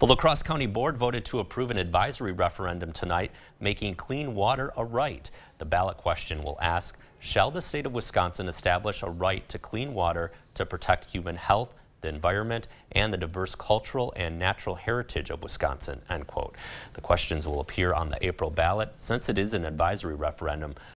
The La Crosse County Board voted to approve an advisory referendum tonight, making clean water a right. The ballot question will ask, shall the state of Wisconsin establish a right to clean water to protect human health, the environment, and the diverse cultural and natural heritage of Wisconsin, end quote. The questions will appear on the April ballot. Since it is an advisory referendum,